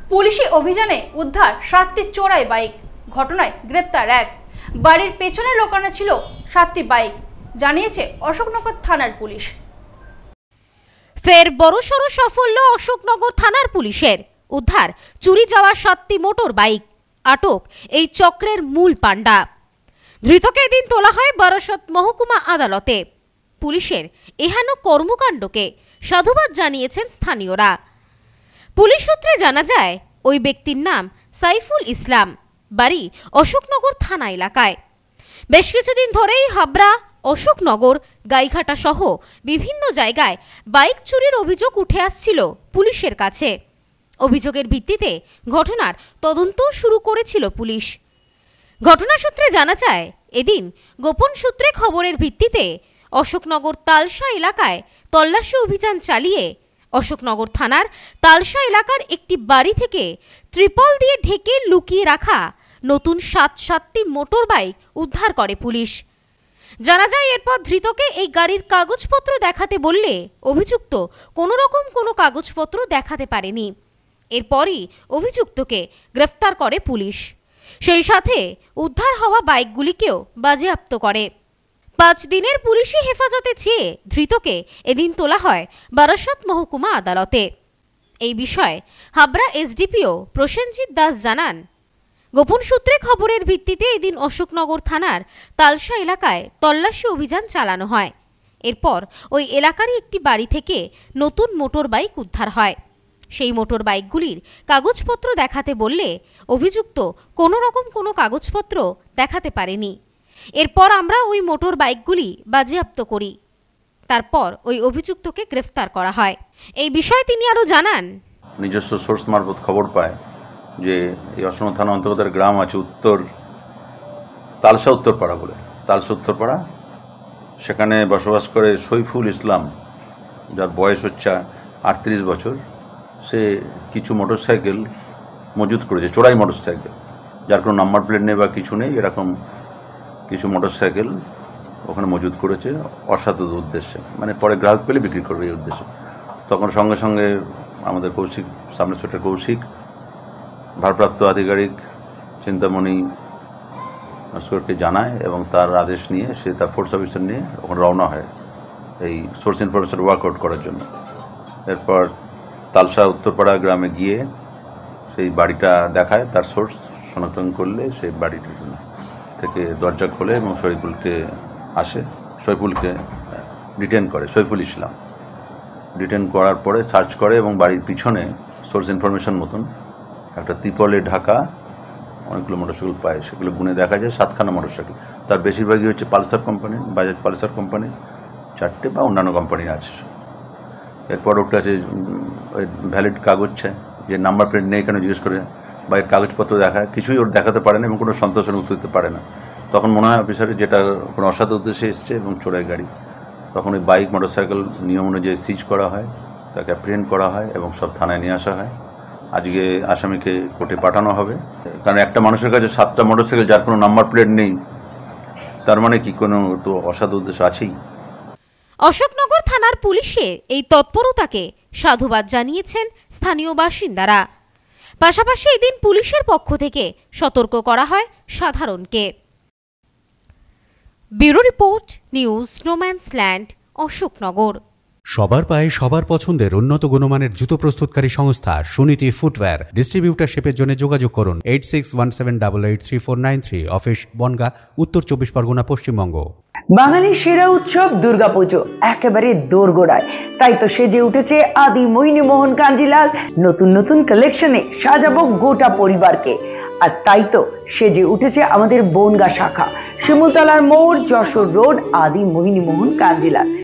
পুলিশি অভিযানে উদ্ধার 7টি চোরাই বাইক। ঘটনায় গ্রেপ্তার 1। বাড়ির পেছনে লোকানো ছিল 7টি বাইক, জানিয়েছে অশোকনগর থানার পুলিশ। ফের বড়সড় সাফল্য অশোকনগর থানার পুলিশের। উদ্ধার চুরি যাওয়া 7টি মোটর বাইক। আটক এই চক্রের মূল পান্ডা। ধৃতকে এদিন তোলা হয় বারাসত মহকুমা আদালতে। পুলিশের এহেন কর্মকাণ্ডকে সাধুবাদ জানিয়েছেন স্থানীয়রা। পুলিশ সূত্রে জানা যায়, ওই ব্যক্তির নাম সাইফুল ইসলাম, বাড়ি অশোকনগর থানা এলাকায়। বেশ কিছুদিন ধরেই হাবড়া, অশোকনগর, গাইঘাটা সহ বিভিন্ন জায়গায় বাইক চুরির অভিযোগ উঠে আসছিল পুলিশের কাছে। অভিযোগের ভিত্তিতে ঘটনার তদন্ত শুরু করেছিল পুলিশ। ঘটনা সূত্রে জানা যায়, এদিন গোপন সূত্রে খবরের ভিত্তিতে অশোকনগর তালসা এলাকায় তল্লাশি অভিযান চালিয়ে অশোকনগর থানার তালসা এলাকার একটি বাড়ি থেকে ত্রিপল দিয়ে ঢেকে লুকিয়ে রাখা নতুন 7টি মোটর বাইক উদ্ধার করে পুলিশ। জানা যায়, এরপর ধৃতকে এই গাড়ির কাগজপত্র দেখাতে বললে অভিযুক্ত কোনো কাগজপত্র দেখাতে পারেনি। এরপরই অভিযুক্তকে গ্রেফতার করে পুলিশ। সেই সাথে উদ্ধার হওয়া বাইকগুলিকেও বাজেয়াপ্ত করে। 5 দিনের পুলিশি হেফাজতে চেয়ে ধৃতকে এদিন তোলা হয় বারাসত মহকুমা আদালতে। এই বিষয়ে হাবড়া এসডিপিও প্রসেনজিৎ দাস জানান, গোপন সূত্রে খবরের ভিত্তিতে এদিন অশোকনগর থানার তালসা এলাকায় তল্লাশি অভিযান চালানো হয়। এরপর ওই এলাকারই একটি বাড়ি থেকে নতুন মোটর বাইক উদ্ধার হয়। সেই মোটর বাইকগুলির কাগজপত্র দেখাতে বললে অভিযুক্ত কোনো কাগজপত্র দেখাতে পারেনি। এরপর আমরা ওই মোটর বাইকগুলি বাজেয়াপ্ত করি। তারপর ওই অভিযুক্তকে গ্রেফতার করা হয়। এই বিষয়ে তিনি আরও জানান, নিজস্ব সোর্স মারফত খবর পায় যে এই অশোকনগর থানা অন্তর্গত গ্রাম আছে তালসা উত্তরপাড়া বলে, তালসা উত্তরপাড়া। সেখানে বসবাস করে সৈফুল ইসলাম, যার বয়স হচ্ছে 38 বছর। সে কিছু মোটরসাইকেল মজুত করেছে, চোরাই মোটরসাইকেল, যার কোনো নাম্বার প্লেট নেই বা কিছু নেই, এরকম কিছু মোটরসাইকেল ওখানে মজুত করেছে অসাধু উদ্দেশ্যে, মানে পরে গ্রাহক পেলে বিক্রি করবে এই উদ্দেশ্যে। তখন সঙ্গে সঙ্গে আমাদের কৌশিক, সাব ইন্সপেক্টর কৌশিক, ভারপ্রাপ্ত আধিকারিক চিন্তামণি নস্করকে জানায় এবং তার আদেশ নিয়ে সে তার ফোর্স অফিসার নিয়ে ওখানে রওনা হয় এই সোর্স ইনফরমেশন ওয়ার্কআউট করার জন্য। এরপর তালসা উত্তরপাড়া গ্রামে গিয়ে সেই বাড়িটা দেখায়, তার সোর্স শনাক্তন করলে সেই বাড়িটির থেকে দরজা খোলে এবং সৈফুলকে ডিটেন করে। সৈফুল ইসলাম ডিটেন করার পরে সার্চ করে এবং বাড়ির পিছনে সোর্স ইনফরমেশন মতন একটা ত্রিপলে ঢাকা অনেকগুলো মোটরসাইকেল পায়। সেগুলো গুনে দেখা যায় 7খানা মোটরসাইকেল। তার বেশিরভাগই হচ্ছে Pulsar company, Bajaj Pulsar company, 4টে বা অন্যান্য কোম্পানি আছে। এরপর ওটা আছে ওই ভ্যালিড কাগজ চায়, যে নাম্বার প্লেট নেই কেন জিজ্ঞেস করে, বা এর কাগজপত্র দেখায়, কিছুই ওর দেখাতে পারে না এবং কোনো সন্তোষের উত্তর দিতে পারে না। তখন মনে হয় অফিসারের যেটা কোনো অসাধু উদ্দেশ্যে এসছে এবং চোরাই গাড়ি। তখন ওই বাইক মোটরসাইকেল নিয়ম অনুযায়ী সিজ করা হয়, তাকে অ্যাপ্রিহেন্ড করা হয় এবং সব থানায় নিয়ে আসা হয়। আজকে আসামিকে কোর্টে পাঠানো হবে। কারণ একটা মানুষের কাছে 7টা মোটরসাইকেল, যার কোনো নাম্বার প্লেট নেই, তার মানে কি কোনো তো অসাধু উদ্দেশ্য আছেই। অশোকনগর থানার পুলিশের এই তৎপরতাকে সাধুবাদ জানিয়েছেন স্থানীয় বাসিন্দারা। পাশাপাশি এদিন পুলিশের পক্ষ থেকে সতর্ক করা হয় সাধারণকে। Bureau report, news no man's land, Ashoknagar. সবার পায়ে সবার পছন্দের উন্নত গুণমানের জুতো প্রস্তুতকারী সংস্থা সুনীতি ফুটওয়্যার। ডিস্ট্রিবিউটারশিপের জন্য যোগাযোগ করুন 8617883493, অফিস বনগাঁ, উত্তর 24 পরগনা, পশ্চিমবঙ্গ। বাঙালির সেরা উৎসব দুর্গাপুজো একেবারে দোরগোড়ায়, তাই তো সেজে উঠেছে আদি মোহিনী মোহন কাঞ্জিলাল। নতুন কালেকশনে সাজাবো গোটা পরিবারকে। আর তাই তো সেজে উঠেছে আমাদের বনগাঁ শাখা, শিমুলতলার মোড়, যশোর রোড, আদি মোহিনী মোহন কাঞ্জিলাল।